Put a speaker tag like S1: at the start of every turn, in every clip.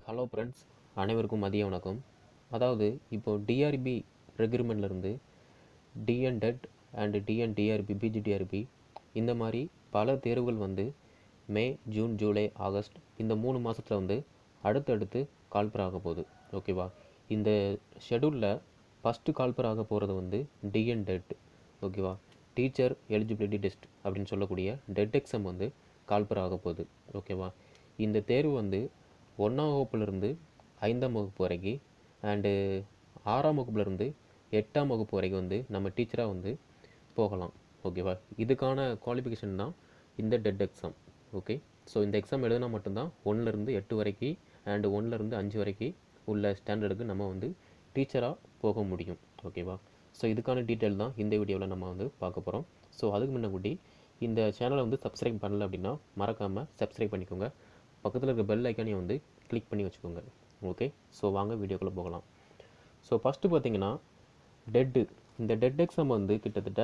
S1: Hello friends, அனைவருக்கும் மதிய வணக்கம். அதாவது இப்போது டிஆர்பி ரெக்ரூட்மெண்ட்லேருந்து டிஎன்டெட் அண்டு டிஎன்டிஆர்பி பிஜிடிஆர்பி இந்த மாதிரி பல தேர்வுகள் வந்து மே, ஜூன், ஜூலை, ஆகஸ்ட் இந்த 3 மாதத்தில் வந்து அடுத்தடுத்து கால்பர் ஆக போகுது. ஓகேவா? இந்த ஷெடியூலில் ஃபஸ்ட்டு கால்பர் ஆக போகிறது வந்து டிஎன்டெட். ஓகேவா? டீச்சர் எலிஜிபிலிட்டி டெஸ்ட் அப்படின்னு சொல்லக்கூடிய டெட் எக்ஸாம் வந்து கால்பர் ஆக போகுது. ஓகேவா? இந்த தேர்வு வந்து 1ஆம் வகுப்புலேருந்து 5ஆம் வகுப்பு வரைக்கும் அண்டு 6ஆம் வகுப்புலேருந்து 8ஆம் வகுப்பு வரைக்கும் வந்து நம்ம டீச்சராக வந்து போகலாம். ஓகேவா? இதுக்கான குவாலிஃபிகேஷன் தான் இந்த டெட் எக்ஸாம். ஓகே, ஸோ இந்த எக்ஸாம் எழுதினா மட்டும்தான் 1லேருந்து 8 வரைக்கும் அண்டு 1லேருந்து 5 வரைக்கும் உள்ள ஸ்டாண்டர்டுக்கு நம்ம வந்து டீச்சராக போக முடியும். ஓகேவா? ஸோ இதுக்கான டீட்டெயில் தான் இந்த வீடியோவில் நம்ம வந்து பார்க்க போகிறோம். ஸோ அதுக்கு முன்னாடி இந்த சேனலை வந்து சப்ஸ்கிரைப் பண்ணல அப்படின்னா மறக்காமல் சப்ஸ்கிரைப் பண்ணிக்கோங்க. பக்கத்தில் இருக்க பெல் ஐக்கானையும் வந்து கிளிக் பண்ணி வச்சுக்கோங்க. ஓகே, ஸோ வாங்க வீடியோக்குள்ளே போகலாம். ஸோ ஃபஸ்ட்டு பார்த்தீங்கன்னா இந்த டெட் எக்ஸாம் வந்து கிட்டத்தட்ட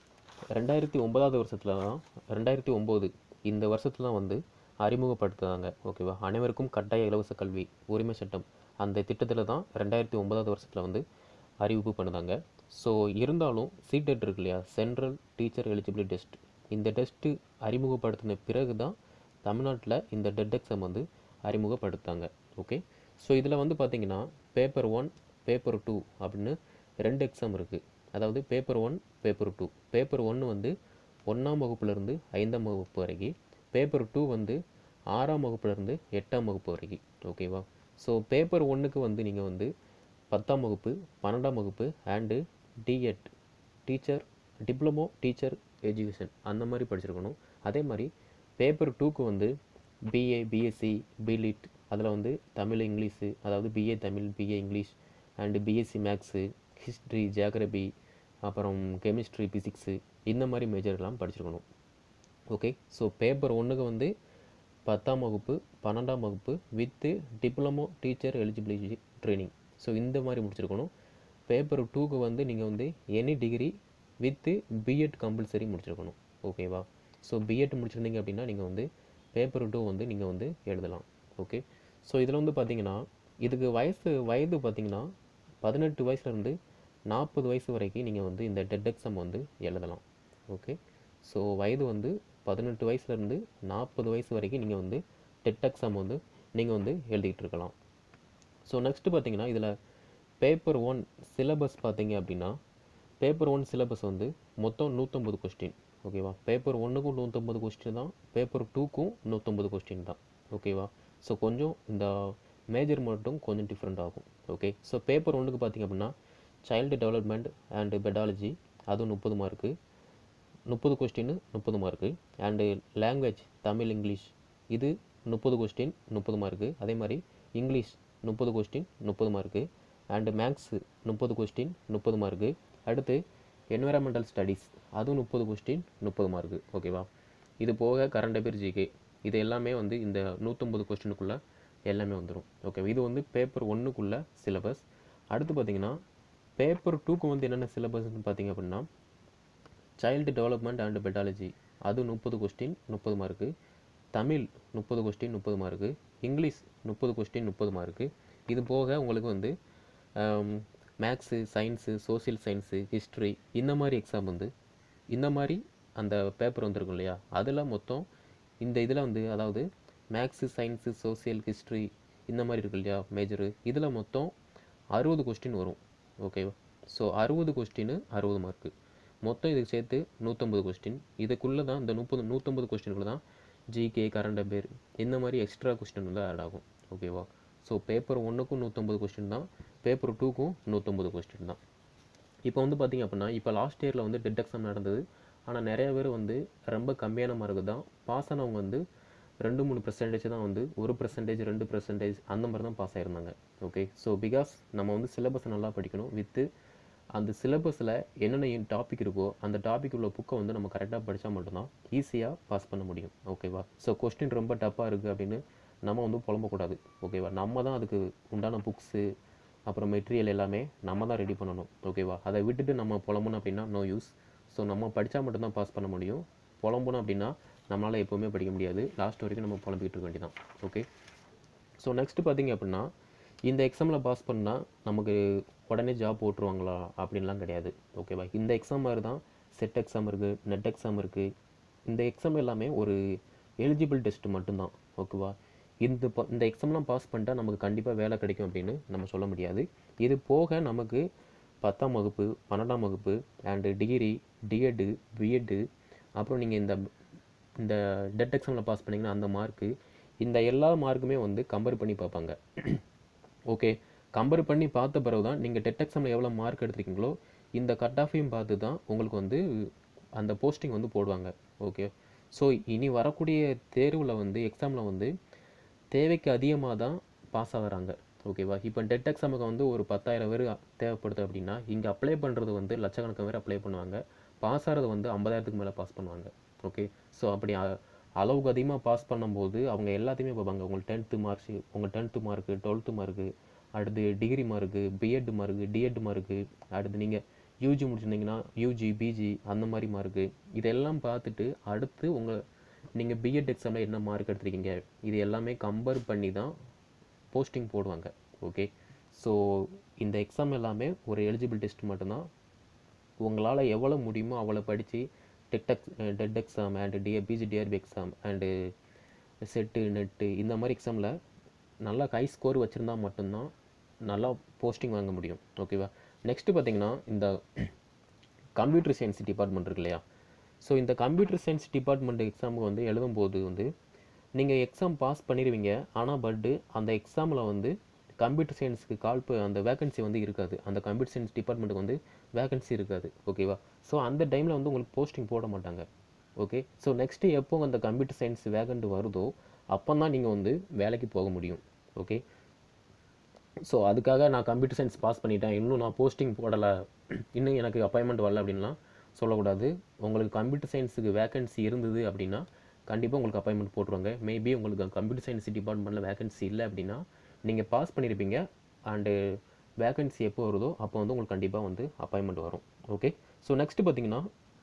S1: 2009 வருஷத்தில் தான் 2009 இந்த வருஷத்தில் தான் வந்து அறிமுகப்படுத்துகிறாங்க. ஓகேவா? அனைவருக்கும் கட்டாய இலவச கல்வி உரிமை சட்டம் அந்த திட்டத்தில் தான் 2009 வருஷத்தில் வந்து அறிவிப்பு பண்ணுதாங்க. ஸோ இருந்தாலும் சிடெட் இருக்கு இல்லையா, சென்ட்ரல் டீச்சர் எலிஜிபிலிட்டி டெஸ்ட், இந்த டெஸ்ட்டு அறிமுகப்படுத்தின பிறகு தான் தமிழ்நாட்டில் இந்த டெட் எக்ஸாம் வந்து அறிமுகப்படுத்தாங்க. ஓகே, ஸோ இதில் வந்து பார்த்திங்கன்னா பேப்பர் 1, பேப்பர் 2 அப்படின்னு 2 எக்ஸாம் இருக்குது. அதாவது பேப்பர் 1, பேப்பர் 2. பேப்பர் 1 வந்து 1ஆம் வகுப்புலேருந்து 5ஆம் வகுப்பு வரைக்கும், பேப்பர் 2 வந்து 6ஆம் வகுப்புலேருந்து 8ஆம் வகுப்பு வரைக்கும். ஓகேவா? ஸோ பேப்பர் 1க்கு வந்து நீங்கள் வந்து 10ஆம் வகுப்பு, 12ஆம் வகுப்பு and DEd teacher diploma teacher education அந்த மாதிரி படிச்சிருக்கணும். அதே மாதிரி பேப்பர் 2க்கு வந்து பிஏ, பிஎஸ்சி, பிலிட், அதில் வந்து தமிழ், இங்கிலீஷு, அதாவது BA Tamil, BA English and BSc maths, history, geography, அப்புறம் கெமிஸ்ட்ரி, ஃபிசிக்ஸு இந்த மாதிரி மேஜர்லாம் படிச்சிருக்கணும். ஓகே, ஸோ பேப்பர் 1க்கு வந்து 10ஆம் வகுப்பு, 12ஆம் வகுப்பு with diploma teacher eligibility training, so இந்த மாதிரி முடிச்சிருக்கணும். பேப்பர் 2க்கு வந்து நீங்கள் வந்து any degree with BEd compulsory முடிச்சிருக்கணும். ஓகேவா? ஸோ பிஎட் முடிச்சிருந்தீங்க அப்படின்னா நீங்கள் வந்து பேப்பர் 2 வந்து நீங்கள் வந்து எழுதலாம். ஓகே, ஸோ இதில் வந்து பார்த்தீங்கன்னா இதுக்கு வயது பார்த்தீங்கன்னா 18 வயசுலேருந்து 40 வயசு வரைக்கும் நீங்கள் வந்து இந்த டெட் எக்ஸாம் வந்து எழுதலாம். ஓகே, ஸோ வயது வந்து 18 வயசுலேருந்து 40 வயசு வரைக்கும் நீங்கள் வந்து டெட் எக்ஸாம் வந்து நீங்கள் வந்து எழுதிக்கிட்டு இருக்கலாம். ஸோ நெக்ஸ்ட்டு பார்த்தீங்கன்னா இதில் பேப்பர் 1 சிலபஸ் பார்த்தீங்க அப்படின்னா பேப்பர் 1 சிலபஸ் வந்து மொத்தம் 150 கொஸ்டின். ஓகேவா? பேப்பர் 1க்கும் 150 கொஸ்டின் தான், பேப்பர் 2க்கும் 150 கொஸ்டின் தான். ஓகேவா? ஸோ கொஞ்சம் இந்த மேஜர் மட்டும் கொஞ்சம் டிஃப்ரெண்ட் ஆகும். ஓகே, ஸோ பேப்பர் 1க்கு பார்த்திங்க அப்படின்னா சைல்டு டெவலப்மெண்ட் அண்டு பெடாலஜி அதுவும் 30 mark, 30 question 30 mark. And language Tamil, English இது 30 கொஸ்டின் 30 மார்க்கு. அதே மாதிரி English 30 question 30 mark. And maths 30 question 30 mark. அடுத்து என்விரான்மெண்டல் ஸ்டடீஸ் அதுவும் 30 கொஸ்டின் 30 மார்க்கு. ஓகேவா? இது போக கரண்ட் அஃபேர், ஜிகே இது எல்லாமே வந்து இந்த 150 கொஸ்டினுக்குள்ளே எல்லாமே வந்துடும். ஓகே, இது வந்து பேப்பர் 1க்குள்ளே சிலபஸ். அடுத்து பார்த்திங்கன்னா பேப்பர் 2க்கு வந்து என்னென்ன சிலபஸ்ன்னு பார்த்திங்க அப்படின்னா சைல்டு டெவலப்மெண்ட் அண்டு பெடாலஜி அது 30 question 30 mark. Tamil 30 question 30 mark. English 30 question 30 mark. இது போக உங்களுக்கு வந்து maths, science, social science, history இந்த மாதிரி எக்ஸாம் வந்து இந்த மாதிரி அந்த பேப்பர் வந்துருக்கும் இல்லையா, அதில் மொத்தம் இந்த இதில் வந்து அதாவது மேக்ஸு, சயின்ஸு, சோசியல், ஹிஸ்ட்ரி இந்த மாதிரி இருக்கு இல்லையா மேஜரு, இதில் மொத்தம் 60 கொஸ்டின் வரும். ஓகேவா? So 60 question 60 mark. மொத்தம் இதுக்கு சேர்த்து 150 கொஸ்டின். இதுக்குள்ளே தான் இந்த 150 கொஸ்டினுக்குள்ளே தான் ஜிகே, கரண்ட் அஃபேர் இந்த மாதிரி எக்ஸ்ட்ரா கொஸ்டின் வந்து ஆட் ஆகும். ஓகேவா? ஸோ பேப்பர் 1க்கும் 150 கொஸ்டின் தான், பேப்பர் 2க்கும் 150 கொஸ்டின் தான். இப்போ வந்து பார்த்திங்க அப்படின்னா இப்போ லாஸ்ட் இயரில் வந்து டெட் எக்ஸாம் நடந்தது. ஆனால் நிறைய பேர் வந்து ரொம்ப கம்மியான மார்க்கு தான் பாஸ் ஆனவங்க வந்து 2-3% தான் வந்து 1%, 2% அந்த மாதிரி தான் பாஸ் ஆகிருந்தாங்க. ஓகே, ஸோ பிகாஸ் நம்ம வந்து சிலபஸை நல்லா படிக்கணும். வித்து அந்த சிலபஸில் என்னென்ன டாபிக் இருக்கோ அந்த டாபிக் உள்ள புக்கை வந்து நம்ம கரெக்டாக படித்தா மட்டும்தான் ஈஸியாக பாஸ் பண்ண முடியும். ஓகேவா? ஸோ கொஸ்டின் ரொம்ப டஃப்பாக இருக்குது அப்படின்னு நம்ம வந்து புலம்பக்கூடாது. ஓகேவா? நம்ம தான் அதுக்கு உண்டான புக்ஸு அப்புறம் மெட்டீரியல் எல்லாமே நம்ம தான் ரெடி பண்ணணும். ஓகேவா? அதை விட்டுட்டு நம்ம புலம்பணும் அப்படின்னா நோ யூஸ். ஸோ நம்ம படித்தா மட்டும்தான் பாஸ் பண்ண முடியும். புலம்பணும் அப்படின்னா நம்மளால் எப்போவுமே படிக்க முடியாது. லாஸ்ட் வரைக்கும் நம்ம புலம்பிக்கிட்டு இருக்க வேண்டியதான். ஓகே, ஸோ நெக்ஸ்ட்டு பார்த்தீங்க அப்படின்னா இந்த எக்ஸாமில் பாஸ் பண்ணால் நமக்கு உடனே ஜாப் போட்டுருவாங்களா அப்படின்லாம் கிடையாது. ஓகேவா? இந்த எக்ஸாம் மாதிரி தான் செட் எக்ஸாம் இருக்குது, நெட் எக்ஸாம் இருக்குது. இந்த எக்ஸாம் எல்லாமே ஒரு எலிஜிபிள் டெஸ்ட் மட்டும்தான். ஓகேவா? இந்த எக்ஸாம்லாம் பாஸ் பண்ணிட்டா நமக்கு கண்டிப்பாக வேலை கிடைக்கும் அப்படின்னு நம்ம சொல்ல முடியாது. இது போக நமக்கு 10ஆம் வகுப்பு 12ஆம் வகுப்பு அண்டு டிகிரி, டிஎட்டு, பிஎட்டு, அப்புறம் நீங்கள் இந்த டெட் எக்ஸாமில் பாஸ் பண்ணிங்கன்னா அந்த மார்க்கு, இந்த எல்லா மார்க்குமே வந்து கம்பேர் பண்ணி பார்ப்பாங்க. ஓகே, கம்பேர் பண்ணி பார்த்த பிறகு தான் நீங்கள் டெட் எக்ஸாமில் எவ்வளோ மார்க் எடுத்துருக்கீங்களோ இந்த கட் ஆஃபையும் பார்த்து தான் உங்களுக்கு வந்து அந்த போஸ்டிங் வந்து போடுவாங்க. ஓகே, ஸோ இனி வரக்கூடிய தேர்வில் வந்து எக்ஸாமில் வந்து தேவைக்கு அதிகமாக தான் பாஸ் ஆகிறாங்க. ஓகேவா? இப்போ டெட் எக்ஸாமுக்கு வந்து ஒரு 10,000 பேர் தேவைப்படுது அப்படின்னா இங்கே அப்ளை பண்ணுறது வந்து லட்சக்கணக்கான பேர் அப்ளை பண்ணுவாங்க. பாஸ் ஆகிறது வந்து 50,000க்கு மேலே பாஸ் பண்ணுவாங்க. ஓகே, ஸோ அப்படி அளவுக்கு அதிகமாக பாஸ் பண்ணும்போது அவங்க எல்லாத்தையுமே பார்ப்பாங்க. உங்களுக்கு 10th மார்க்ஸு, உங்கள் 10th மார்க்கு, 12th மார்க்கு, அடுத்து degree mark, BEd mark, DEd mark, அடுத்து நீங்கள் யூஜி முடிச்சிருந்தீங்கன்னா யூஜி, பிஜி அந்த மாதிரி மார்க்கு, இதெல்லாம் பார்த்துட்டு அடுத்து நீங்கள் பிஎட் எக்ஸாமில் என்ன மார்க் எடுத்துருக்கீங்க இது எல்லாமே கம்பேர் பண்ணி தான் போஸ்டிங் போடுவாங்க. ஓகே, ஸோ இந்த எக்ஸாம் எல்லாமே ஒரு எலிஜிபிள் டெஸ்ட் மட்டும்தான். உங்களால் எவ்வளோ முடியுமோ அவ்வளோ படித்து TET exam and PGTRB exam and SET, NET இந்த மாதிரி எக்ஸாமில் நல்லா ஹை ஸ்கோர் வச்சுருந்தா மட்டும்தான் நல்லா போஸ்டிங் வாங்க முடியும். ஓகேவா? நெக்ஸ்ட்டு பார்த்தீங்கன்னா இந்த கம்ப்யூட்டர் சயின்ஸ் டிபார்ட்மெண்ட் இருக்கு இல்லையா? ஸோ இந்த கம்ப்யூட்டர் சயின்ஸ் டிபார்ட்மெண்ட் எக்ஸாமுக்கு வந்து எழுதும்போது வந்து நீங்கள் எக்ஸாம் பாஸ் பண்ணிடுவீங்க. ஆனால் அந்த எக்ஸாமில் வந்து கம்ப்யூட்டர் சயின்ஸுக்கு அந்த வேகன்சி வந்து இருக்காது. அந்த கம்ப்யூட்டர் சயின்ஸ் டிபார்ட்மெண்ட்டுக்கு வந்து வேகன்சி இருக்காது. ஓகேவா? ஸோ அந்த டைமில் வந்து உங்களுக்கு போஸ்டிங் போட மாட்டாங்க. ஓகே, ஸோ நெக்ஸ்ட்டு எப்போ அந்த கம்ப்யூட்டர் சயின்ஸ் வேகண்ட் வருதோ அப்போ தான் நீங்கள் வந்து வேலைக்கு போக முடியும். ஓகே, ஸோ அதுக்காக நான் கம்ப்யூட்டர் சயின்ஸ் பாஸ் பண்ணிட்டேன், இன்னும் நான் போஸ்டிங் போடலை, இன்னும் எனக்கு அப்பாயின்மெண்ட் வரல அப்படின்லாம் சொல்லக்கூடாது. உங்களுக்கு கம்ப்யூட்டர் சயின்ஸுக்கு வேகன்சி இருந்தது அப்படின்னா கண்டிப்பாக உங்களுக்கு அப்பாயின்மெண்ட் போட்டுருவாங்க. மேபி உங்களுக்கு கம்ப்யூட்டர் சயின்ஸ் டிபார்ட்மெண்ட்டில் வேகன்சி இல்லை அப்படின்னா நீங்கள் பாஸ் பண்ணியிருப்பீங்க அண்டு வேகன்சி எப்போ வருதோ அப்போ வந்து உங்களுக்கு கண்டிப்பாக வந்து அப்பாயின்மெண்ட் வரும். ஓகே, ஸோ நெக்ஸ்ட்டு பார்த்தீங்கன்னா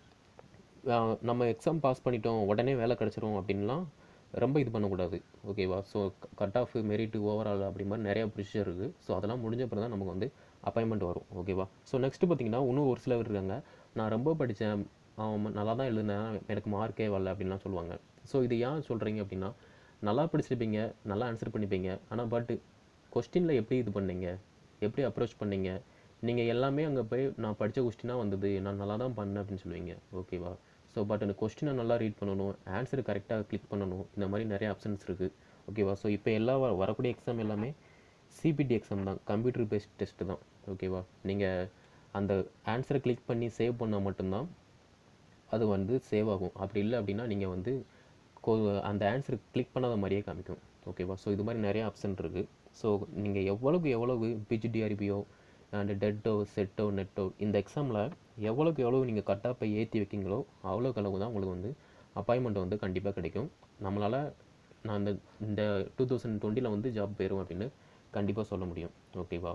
S1: நம்ம எக்ஸாம் பாஸ் பண்ணிட்டோம் உடனே வேலை கிடச்சிரும் அப்படின்லாம் ரொம்ப இது பண்ணக்கூடாது. ஓகேவா? So cut off, merit, overall அப்படி மாதிரி நிறையா ப்ரொசீஜர் இருக்குது. ஸோ அதெல்லாம் முடிஞ்ச பிறகு தான் நமக்கு வந்து அப்பாயின்மெண்ட் வரும். ஓகேவா? ஸோ நெக்ஸ்ட்டு பார்த்தீங்கன்னா இன்னும் ஒரு சிலர் இருக்காங்க, நான் ரொம்ப படித்தேன், நல்லா தான் எழுதுனேன், எனக்கு மார்க்கே வரல அப்படின்லாம் சொல்லுவாங்க. ஸோ இது ஏன் சொல்கிறீங்க அப்படின்னா நல்லா படிச்சிருப்பீங்க, நல்லா ஆன்சர் பண்ணிப்பீங்க, ஆனால் கொஸ்டினில் எப்படி இது பண்ணீங்க, எப்படி அப்ரோச் பண்ணீங்க, நீங்கள் எல்லாமே அங்கே போய் நான் படித்த கொஸ்டினாக வந்தது, நான் நல்லா தான் பண்ணேன் அப்படின்னு சொல்லுவீங்க. ஓகேவா? ஸோ அந்த கொஸ்டினை நல்லா ரீட் பண்ணணும், ஆன்சர் கரெக்டாக கிளிக் பண்ணணும், இந்த மாதிரி நிறைய ஆப்ஷன்ஸ் இருக்குது. ஓகேவா? ஸோ இப்போ வரக்கூடிய எக்ஸாம் எல்லாமே சிபிடி எக்ஸாம் தான், கம்ப்யூட்டர் பேஸ்ட் டெஸ்ட்டு தான். ஓகேவா? நீங்கள் அந்த ஆன்சரை கிளிக் பண்ணி சேவ் பண்ணால் மட்டும்தான் அது வந்து சேவ் ஆகும். அப்படி இல்லை அப்படின்னா நீங்கள் வந்து அந்த ஆன்சர் கிளிக் பண்ணாத மாதிரியே காமிக்கும். ஓகேவா? ஸோ இது மாதிரி நிறைய ஆப்ஷன் இருக்குது. ஸோ நீங்கள் எவ்வளவு பிஜிடிஆர்பியோ அண்டு டெட்டோ, செட்டோ, நெட்டோ இந்த எக்ஸாமில் எவ்வளவு நீங்கள் கட்டாப்பை ஏற்றி வைக்கிங்களோ அவ்வளோக்கு அளவு தான் உங்களுக்கு வந்து அப்பாயின்மெண்ட் வந்து கண்டிப்பாக கிடைக்கும். நம்மளால் நான் இந்த 2020 வந்து ஜாப் போயிடும் அப்படின்னு கண்டிப்பாக சொல்ல முடியும். ஓகேவா?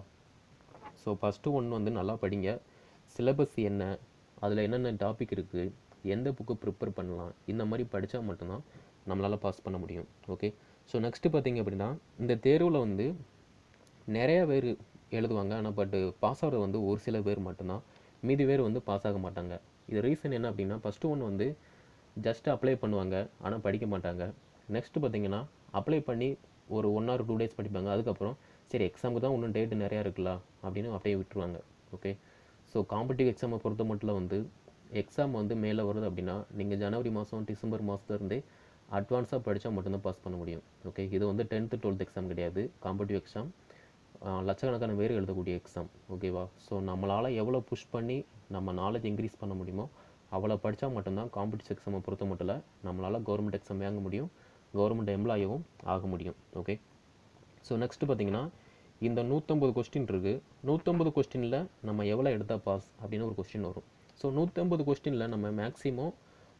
S1: ஸோ ஃபஸ்ட்டு ஒன்று வந்து நல்லா படிங்க, சிலபஸ் என்ன, அதில் என்னென்ன டாபிக் இருக்குது, எந்த புக்கு ப்ரிப்பேர் பண்ணலாம், இந்த மாதிரி படித்தா மட்டும்தான் நம்மளால் பாஸ் பண்ண முடியும். ஓகே, ஸோ நெக்ஸ்ட்டு பார்த்திங்க அப்படின்னா இந்த தேர்வில் வந்து நிறையா பேர் எழுதுவாங்க, ஆனால் பாஸ் ஆகிறது வந்து ஒரு சில பேர் மட்டும்தான், மீதி பேர் வந்து பாஸ் ஆக மாட்டாங்க. இது ரீசன் என்ன அப்படின்னா ஃபஸ்ட்டு ஒன்று வந்து ஜஸ்ட்டு அப்ளை பண்ணுவாங்க ஆனால் படிக்க மாட்டாங்க. நெக்ஸ்ட்டு பார்த்திங்கன்னா அப்ளை பண்ணி ஒரு 1 or 2 days படிப்பாங்க, அதுக்கப்புறம் சரி எக்ஸாமுக்கு தான் இன்னும் டேட்டு நிறையா இருக்குல்ல அப்படின்னு அப்படியே விட்டுருவாங்க. ஓகே, ஸோ காம்படிட்டிவ் எக்ஸாமை பொறுத்த மட்டும் வந்து எக்ஸாம் வந்து மேலே வருது அப்படின்னா நீங்கள் ஜனவரி மாதம், டிசம்பர் மாதத்துலேருந்தே அட்வான்ஸாக படித்தா மட்டும்தான் பாஸ் பண்ண முடியும். ஓகே, இது வந்து 10th 12th எக்ஸாம் கிடையாது, காம்படிட்டிவ் எக்ஸாம், லட்சக்கணக்கான பேர் எழுதக்கூடிய எக்ஸாம். ஓகேவா? ஸோ நம்மளால் எவ்வளோ புஷ் பண்ணி நம்ம நாலேஜ் இன்க்ரீஸ் பண்ண முடியுமோ அவ்வளோ படித்தா மட்டும்தான் காம்படிட்டிவ் எக்ஸாமை பொறுத்த மட்டும் இல்லை நம்மளால் கவர்மெண்ட் எக்ஸாம் வாங்க முடியும், கவர்மெண்ட் எம்ப்ளாயும் ஆக முடியும். ஓகே, ஸோ நெக்ஸ்ட்டு பார்த்திங்கன்னா இந்த 150 கொஸ்டின் இருக்குது. 150 கொஸ்டினில் நம்ம எவ்வளோ எடுத்தால் பாஸ் அப்படின்னு ஒரு கொஸ்டின் வரும். ஸோ 150 கொஸ்டினில் நம்ம மேக்ஸிமம்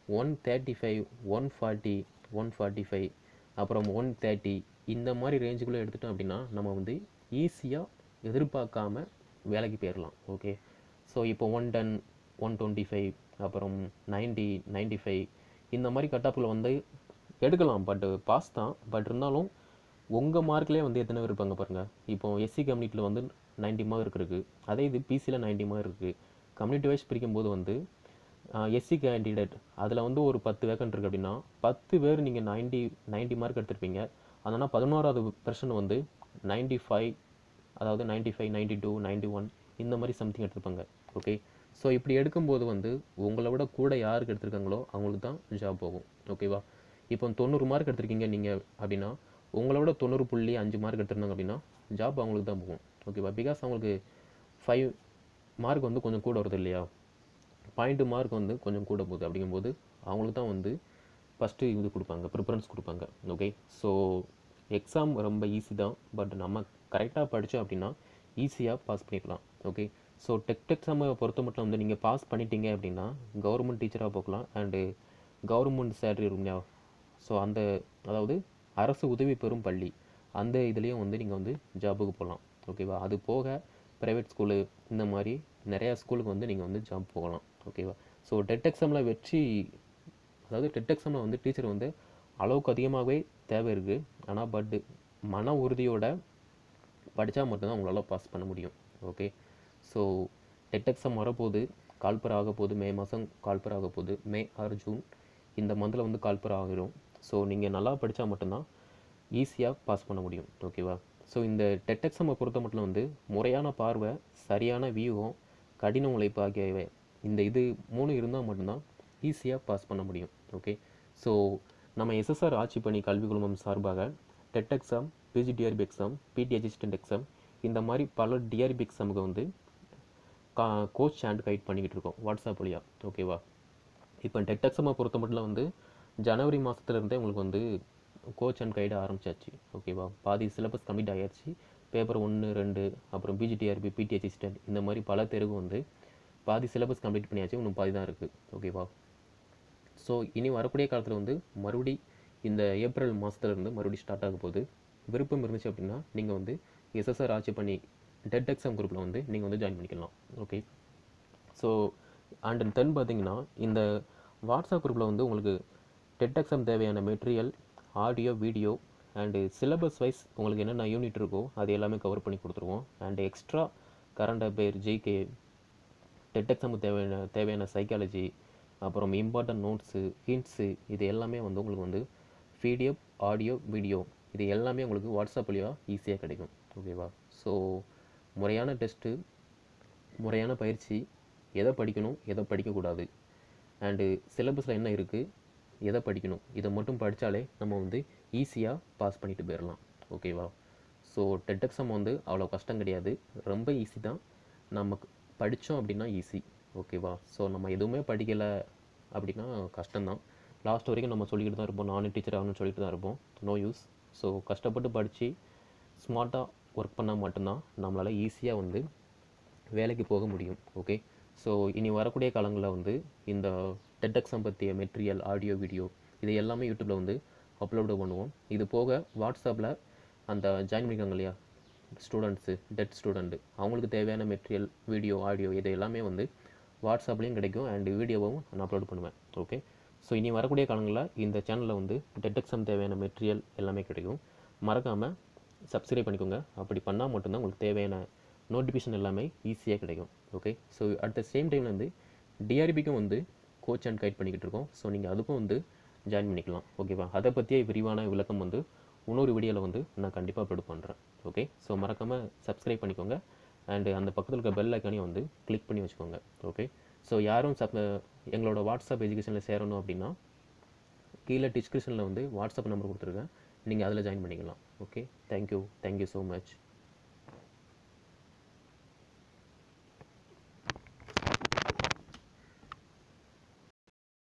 S1: 135, 140, 145, அப்புறம் 130 இந்த மாதிரி ரேஞ்சுக்குள்ளே எடுத்துட்டோம் அப்படின்னா நம்ம வந்து ஈஸியாக எதிர்பார்க்காம வேலைக்கு போயிடலாம். ஓகே, ஸோ இப்போ 110, 125, அப்புறம் 90, 95 இந்த மாதிரி கட் ஆஃபில் வந்து எடுக்கலாம். பாஸ் தான், இருந்தாலும் உங்கள் மார்க்லேயே வந்து எத்தனை பேர் இருப்பாங்க பாருங்கள். இப்போ எஸ்சி கம்யூனிட்டியில் வந்து 90 மார்க் இருக்குது, அதே இது பிசியில் 90 மார்க் இருக்குது. கம்யூனிட்டி வைஸ் பிரிக்கும்போது வந்து எஸ்சி கேண்டிடேட் அதில் வந்து ஒரு 10 வேக்கன்ட் இருக்குது அப்படின்னா 10 பேர் நீங்கள் 90 மார்க் எடுத்திருப்பீங்க. அதனால் 11வது பெர்சன் வந்து 95, அதாவது 95, 92, 91 இந்த மாதிரி சம்திங் எடுத்திருப்பாங்க. ஓகே, ஸோ இப்படி எடுக்கும்போது வந்து உங்களை விட கூட யாருக்கு எடுத்திருக்காங்களோ அவங்களுக்கு தான் ஜாப் போகும். ஓகேவா? இப்போ 90 மார்க் எடுத்திருக்கீங்க நீங்கள் அப்படின்னா உங்களோட 90.5 மார்க் எடுத்திருந்தாங்க அப்படின்னா ஜாப் அவங்களுக்கு தான் போகும். ஓகேவா? பிகாஸ் அவங்களுக்கு 5 மார்க் வந்து கொஞ்சம் கூட வருது இல்லையா, பாயிண்ட் மார்க் வந்து கொஞ்சம் கூட போகுது. அப்படிங்கும்போது அவங்களுக்கு தான் வந்து ஃபஸ்ட்டு இது கொடுப்பாங்க, ப்ரிஃபரன்ஸ் கொடுப்பாங்க. ஓகே, ஸோ எக்ஸாம் ரொம்ப ஈஸி தான், பட் நம்ம கரெக்டாக படித்தோம் அப்படின்னா ஈஸியாக பாஸ் பண்ணிக்கலாம். ஓகே, ஸோ டெட் எக்ஸாமை பொறுத்த மட்டும் வந்து நீங்கள் பாஸ் பண்ணிட்டீங்க அப்படின்னா கவர்மெண்ட் டீச்சராக போகலாம், அண்டு கவர்மெண்ட் சேலரி இருக்குங்களா, ஸோ அந்த அதாவது அரசு உதவி பெறும் பள்ளி அந்த இதுலேயும் வந்து நீங்கள் வந்து ஜாபுக்கு போகலாம். ஓகேவா? அது போக ப்ரைவேட் ஸ்கூலு இந்த மாதிரி நிறையா ஸ்கூலுக்கு வந்து நீங்கள் வந்து ஜாப் போகலாம். ஓகேவா? ஸோ டெட் எக்ஸாமில் வெற்றி, அதாவது டெட் எக்ஸாமில் வந்து டீச்சர் வந்து அளவுக்கு அதிகமாகவே தேவை இருக்குது. ஆனால் பட் மன உறுதியோட படித்தா மட்டும்தான் உங்களால் பாஸ் பண்ண முடியும். ஓகே, ஸோ டெட் எக்ஸாம் வரப்போகுது, கால்பர் ஆக போகுது, மே மாதம் கால்பர் ஆக போகுது, மே ஆர் ஜூன் இந்த மந்தில் வந்து கால்பர் ஆகிரும். ஸோ நீங்கள் நல்லா படித்தா மட்டும்தான் ஈஸியாக பாஸ் பண்ண முடியும். ஓகேவா? ஸோ இந்த டெட் எக்ஸாமை பொறுத்த மட்டும் வந்து முறையான பார்வை, சரியான வியூகம், கடின உழைப்பு ஆகியவை இந்த இது 3 இருந்தால் மட்டும்தான் ஈஸியாக பாஸ் பண்ண முடியும். ஓகே, ஸோ நம்ம எஸ்எஸ்ஆர் ஆட்சி பணி கல்வி குழுமம் சார்பாக TET exam, PGTRB exam, BT assistant exam இந்த மாதிரி பல டிஆர்பி எக்ஸாமுக்கு வந்து கோச் அண்ட் கைட் பண்ணிக்கிட்டு இருக்கோம் வாட்ஸ்அப் வழியாக. ஓகேவா? இப்போ டெட் எக்ஸாமை பொறுத்த மட்டும் வந்து ஜனவரி மாதத்துலேருந்தே உங்களுக்கு வந்து கோச் அண்ட் கைடு ஆரம்பிச்சாச்சு. ஓகேவா? பாதி சிலபஸ் கம்ப்ளீட் ஆகிடுச்சு. பேப்பர் 1, 2 அப்புறம் பிஜிடிஆர்பி, பிடி அசிஸ்டன்ட் இந்த மாதிரி பல தேர்வு வந்து பாதி சிலபஸ் கம்ப்ளீட் பண்ணியாச்சு, இன்னும் பாதி தான் இருக்குது. ஓகேவா? ஸோ இனி வரக்கூடிய காலத்தில் வந்து மறுபடி இந்த ஏப்ரல் மாதத்துலேருந்து மறுபடி ஸ்டார்ட் ஆக போகுது. விருப்பம் இருந்துச்சு அப்படின்னா நீங்கள் வந்து எஸ்எஸ்ஆர் ஆட்சி பண்ணி டெட் எக்ஸாம் குரூப்பில் வந்து நீங்கள் வந்து ஜாயின் பண்ணிக்கலாம். ஓகே, ஸோ அண்ட் தென் பார்த்தீங்கன்னா இந்த வாட்ஸ்அப் குரூப்பில் வந்து உங்களுக்கு டெட் எக்ஸாம் தேவையான material, audio, video and syllabus wise உங்களுக்கு என்னென்ன யூனிட் இருக்கோ அது எல்லாமே கவர் பண்ணி கொடுத்துருவோம். And extra current affair, GK, TET எக்ஸாமுக்கு தேவையான சைக்காலஜி, அப்புறம் இம்பார்ட்டன்ட் நோட்ஸு, ஹிண்ட்ஸு இது எல்லாமே வந்து உங்களுக்கு வந்து பிடிஎஃப், ஆடியோ, வீடியோ இது எல்லாமே உங்களுக்கு வாட்ஸ்அப் வழியாக ஈஸியாக கிடைக்கும். ஓகேவா? ஸோ முறையான டெஸ்ட்டு, முறையான பயிற்சி, எதை படிக்கணும் எதை படிக்கக்கூடாது, அண்டு சிலபஸில் என்ன இருக்குது, எதை படிக்கணும் இதை மட்டும் படித்தாலே நம்ம வந்து ஈஸியாக பாஸ் பண்ணிட்டு போயிடலாம். ஓகேவா? ஸோ டெட் எக்ஸாம் வந்து அவ்வளோ கஷ்டம் கிடையாது, ரொம்ப ஈஸி தான். நமக்கு படித்தோம் அப்படின்னா ஈஸி. ஓகேவா? ஸோ நம்ம எதுவுமே படிக்கலை அப்படின்னா கஷ்டம்தான். லாஸ்ட் வரைக்கும் நம்ம சொல்லிக்கிட்டு தான் இருப்போம், நானும் டீச்சர் ஆகணும்னு சொல்லிட்டு தான் இருப்போம். No use. ஸோ கஷ்டப்பட்டு படித்து ஸ்மார்ட்டாக ஒர்க் பண்ணால் மட்டும்தான் நம்மளால் ஈஸியாக வந்து வேலைக்கு போக முடியும். ஓகே, ஸோ இனி வரக்கூடிய காலங்களில் வந்து இந்த டெட் எக்ஸாம் பற்றிய மெட்டீரியல், ஆடியோ, வீடியோ இது எல்லாமே யூடியூப்பில் வந்து அப்லோடு பண்ணுவோம். இது போக வாட்ஸ்அப்பில் அந்த ஜாயின் பண்ணிக்காங்க இல்லையா ஸ்டூடெண்ட்ஸு, டெட் ஸ்டூடெண்ட்டு அவங்களுக்கு தேவையான மெட்டீரியல், வீடியோ, ஆடியோ இது எல்லாமே வந்து வாட்ஸ்அப்லேயும் கிடைக்கும் அண்ட் வீடியோவும் நான் அப்லோட் பண்ணுவேன். ஓகே, ஸோ இனி வரக்கூடிய காலங்களில் இந்த சேனலில் வந்து டெட் எக்ஸாம் தேவையான மெட்டீரியல் எல்லாமே கிடைக்கும். மறக்காமல் சப்ஸ்கிரைப் பண்ணிக்கோங்க. அப்படி பண்ணால் மட்டும்தான் உங்களுக்கு தேவையான நோட்டிஃபிகேஷன் எல்லாமே ஈஸியாக கிடைக்கும். Okay, so at the same டைமில் வந்து டிஆர்பிக்கும் வந்து கோச் அண்ட் கைட் பண்ணிக்கிட்டு இருக்கோம். ஸோ நீங்கள் அதுக்கும் வந்து ஜாயின் பண்ணிக்கலாம். ஓகேவா? அதை பற்றிய விரிவான விளக்கம் வந்து இன்னொரு வீடியோவில் வந்து நான் கண்டிப்பாக அப்லோட் பண்ணுறேன். ஓகே, ஸோ மறக்காமல் சப்ஸ்கிரைப் பண்ணிக்கோங்க அண்டு அந்த பக்கத்தில் இருக்க பெல் ஐக்கானையும் வந்து கிளிக் பண்ணி வச்சுக்கோங்க. ஓகே, ஸோ யாரும் எங்களோட வாட்ஸ்அப் எஜுகேஷனில் சேரணும் அப்படின்னா கீழே டிஸ்கிரிப்ஷனில் வந்து வாட்ஸ்அப் நம்பர் கொடுத்துருக்கேன், நீங்கள் அதில் ஜாயின் பண்ணிக்கலாம். Okay, thank you so much.